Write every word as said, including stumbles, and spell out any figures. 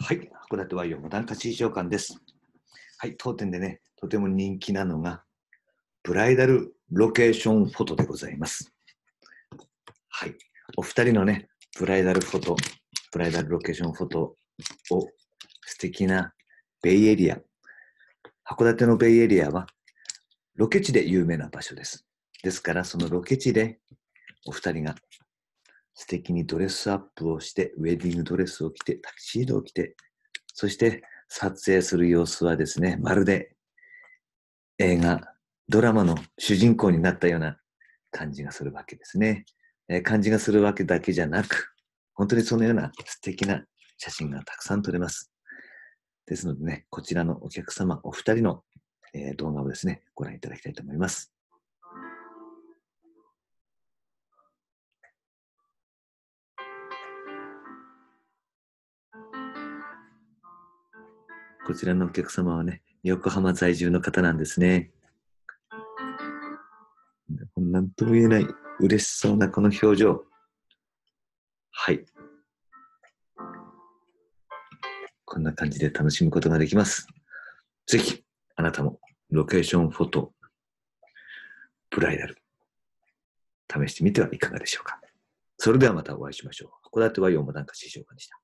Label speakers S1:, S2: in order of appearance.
S1: はい、函館ワイオモダン化市場館です。はい、当店でね、とても人気なのが、ブライダルロケーションフォトでございます。はい、お二人のね、ブライダルフォト、ブライダルロケーションフォトを素敵なベイエリア、函館のベイエリアはロケ地で有名な場所です。ですから、そのロケ地でお二人が素敵にドレスアップをして、ウェディングドレスを着て、タキシードを着て、そして撮影する様子はですね、まるで映画、ドラマの主人公になったような感じがするわけですね。えー、感じがするわけだけじゃなく、本当にそのような素敵な写真がたくさん撮れます。ですのでね、こちらのお客様、お二人の、えー、動画をですね、ご覧いただきたいと思います。こちらのお客様はね、横浜在住の方なんですね。なんとも言えない嬉しそうなこの表情。はい。こんな感じで楽しむことができます。ぜひ、あなたもロケーションフォト、ブライダル、試してみてはいかがでしょうか。それではまたお会いしましょう。函館ワイオモダン化市場館でした。